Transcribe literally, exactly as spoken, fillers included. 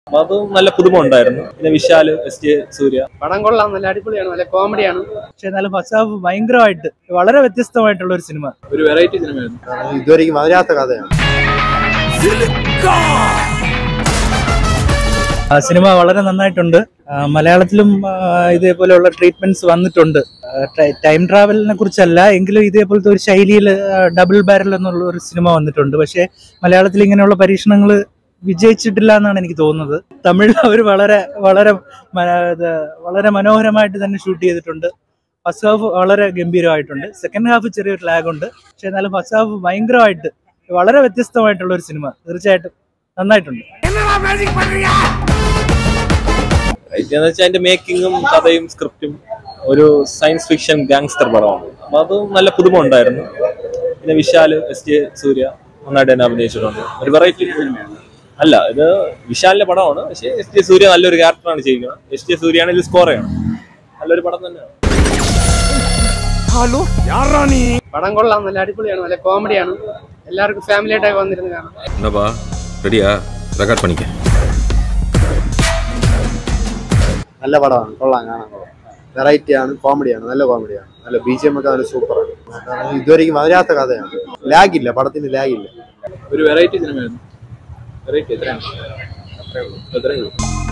അത് നല്ല പുതുമ ഉണ്ടായിരുന്നു. പിന്നെ വിശാല്, എസ് ജെ സൂര്യ. പടം കൊള്ളാം, നല്ല അടിപൊളിയാണ്, നല്ല കോമഡിയാണ്. പക്ഷെ എന്നാലും ഫസ്റ്റ് ഹാഫ് ഭയങ്കരമായിട്ട് വളരെ വ്യത്യസ്തമായിട്ടുള്ള ഒരു സിനിമ, ഒരു വെറൈറ്റി സിനിമയാണ്. ഇതുവരെയും വരാത്ത കഥയാണ്. സിനിമ വളരെ നന്നായിട്ടുണ്ട്. മലയാളത്തിലും ഇതേപോലെയുള്ള ട്രീറ്റ്മെന്റ്സ് വന്നിട്ടുണ്ട്. ടൈം ട്രാവലിനെ കുറിച്ചല്ല എങ്കിലും ഇതേപോലത്തെ ഒരു ശൈലിയിൽ ഡബിൾ ബാരൽ എന്നുള്ള ഒരു സിനിമ വന്നിട്ടുണ്ട്. പക്ഷേ മലയാളത്തിൽ ഇങ്ങനെയുള്ള പരീക്ഷണങ്ങൾ വിജയിച്ചിട്ടില്ല എന്നാണ് എനിക്ക് തോന്നുന്നത്. തമിഴിൽ അവർ വളരെ വളരെ വളരെ മനോഹരമായിട്ട് തന്നെ ഷൂട്ട് ചെയ്തിട്ടുണ്ട്. ഫസ്റ്റ് ഹാഫ് വളരെ ഗംഭീരമായിട്ടുണ്ട്. സെക്കൻഡ് ഹാഫ് ചെറിയൊരു ലാഗ് ഉണ്ട്. പക്ഷെ എന്നാലും ഫസ്റ്റ് ഹാഫ് ഭയങ്കരമായിട്ട് വളരെ വ്യത്യസ്തമായിട്ടുള്ള ഒരു സിനിമ, തീർച്ചയായിട്ടും നന്നായിട്ടുണ്ട്. എന്ന് വെച്ചാൽ അതിന്റെ മേക്കിങ്ങും കഥയും സ്ക്രിപ്റ്റും ഒരു സയൻസ് ഫിക്ഷൻ ഗാങ്സ്റ്റർ പടമാണ്. അപ്പൊ അത് നല്ല പുതുമ ഉണ്ടായിരുന്നു. പിന്നെ വിശാല്, എസ് ജെ സൂര്യ നന്നായിട്ട് തന്നെ അഭിനയിച്ചിട്ടുണ്ട്. ഒരു വെറൈറ്റി സിനിമയാണ്. അല്ല, ഇത് വിശാലിന്റെ പടമാണ്. പക്ഷേ എസ് ജെ സൂര്യ നല്ലൊരു ക്യാരക്ടറാണ് ചെയ്യുന്നത്. എസ് ജെ സൂര്യാണ് ഇത് സ്കോർ ചെയ്യണം. നല്ലൊരു പടം തന്നെയാണ്. പടം കൊള്ളാം, നല്ല അടിപൊളിയാണ്, നല്ല കോമഡിയാണ്. എല്ലാവർക്കും ഫാമിലി ആയിട്ടൊക്കെ വന്നിരുന്ന് കാണാം. നല്ല പടമാണ്, കൊള്ളാം, കാണാൻ കൊള്ളാം. വെറൈറ്റി ആണ്, കോമഡിയാണ്, നല്ല കോമഡിയാണ്, നല്ല ബി ജി എം ഒക്കെ നല്ല സൂപ്പറാണ്. ഇതുവരെയും വരാത്ത കഥയാണ്. ലാഗില്ല, പടത്തിന് ലാഗില്ല. ഒരു വെറൈറ്റി സിനിമയാണ്. വെറൈറ്റി എത്രയാണ്?